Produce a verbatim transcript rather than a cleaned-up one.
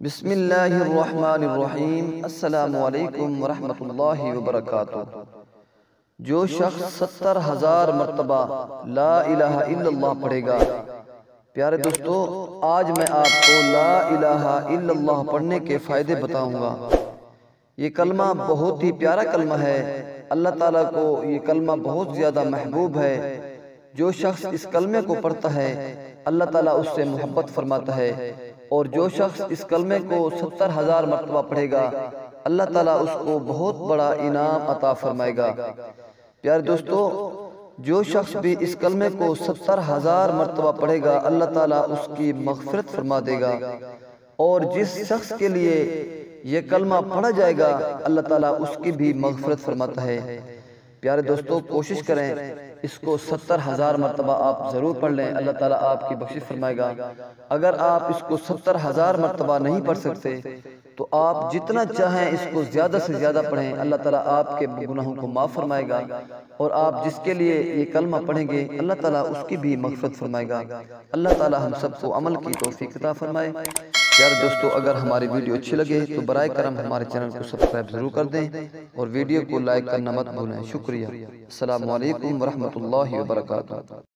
بسم اللہ الرحمن الرحیم۔ السلام علیکم ورحمۃ اللہ وبرکاتہ۔ جو شخص ستر ہزار مرتبہ لا الہ الا اللہ پڑھے گا، پیارے دوستو آج میں آپ کو لا الہ الا اللہ پڑھنے کے فائدے بتاؤں گا۔ یہ کلمہ بہت ہی پیارا کلمہ ہے، اللہ تعالیٰ کو یہ کلمہ بہت زیادہ محبوب ہے۔ جو شخص اس کلمے کو پڑھتا ہے اللہ تعالیٰ اس سے محبت فرماتا ہے، اور جو شخص اس کلمے کو ستر ہزار مرتبہ پڑھے گا اللہ تعالیٰ اس کو بہت بڑا انعام عطا فرمائے گا۔ پیارے دوستو جو شخص بھی اس کلمے کو ستر ہزار مرتبہ پڑھے گا اللہ تعالیٰ اس کی مغفرت فرما دے گا، اور جس شخص کے لیے یہ کلمہ پڑھا جائے گا اللہ تعالیٰ اس کی بھی مغفرت فرماتا ہے۔ پیارے دوستو کوشش کریں اس کو ستر ہزار مرتبہ آپ ضرور پڑھ لیں، اللہ تعالیٰ آپ کی بخشش فرمائے گا۔ اگر آپ اس کو ستر ہزار مرتبہ نہیں پڑھ سکتے تو آپ جتنا چاہیں اس کو زیادہ سے زیادہ پڑھیں، اللہ تعالیٰ آپ کے گناہوں کو معاف فرمائے گا، اور آپ جس کے لیے یہ کلمہ پڑھیں گے اللہ تعالیٰ اس کی بھی مغفرت فرمائے گا۔ اللہ تعالیٰ ہم سب کو عمل کی توفیق عطا فرمائے۔ پیارے دوستو اگر ہماری ویڈیو اچھی لگے تو برائے کرم ہمارے چینل کو سبسکرائب ضرور کر دیں، اور ویڈیو کو لائک کرنا مت بھولیں۔ شکریہ۔ السلام علیکم ورحمۃ اللہ وبرکاتہ۔